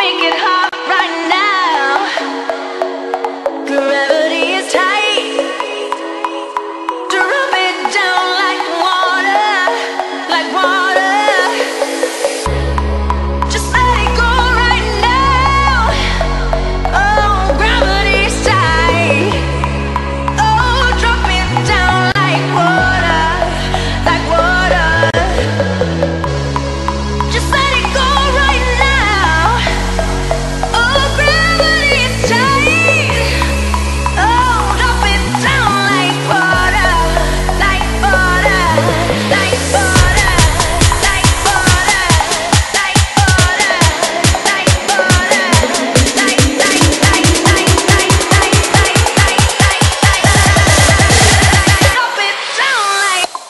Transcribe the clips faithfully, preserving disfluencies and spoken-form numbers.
make it hot right now. Gravity is tight. Drop it down like water, like water. Just let it go right now. Oh, gravity is tight. Oh, drop it down like water, like water. Just let it go right now. Oh, gravity is tight. Oh, drop it down like water, like water, like water, like water, like water, like water, like like like like like like like like like drop it down like oh.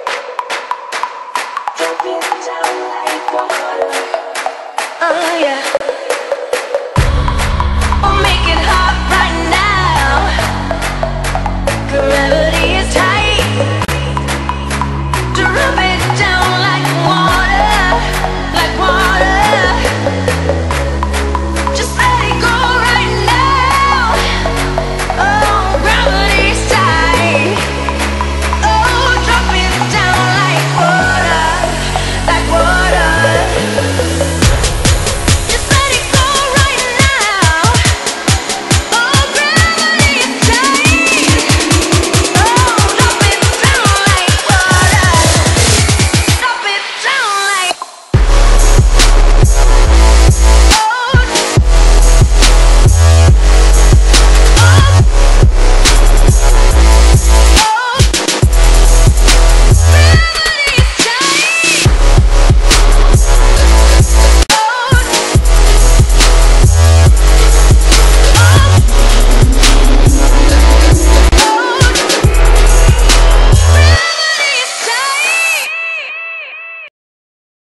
Oh yeah.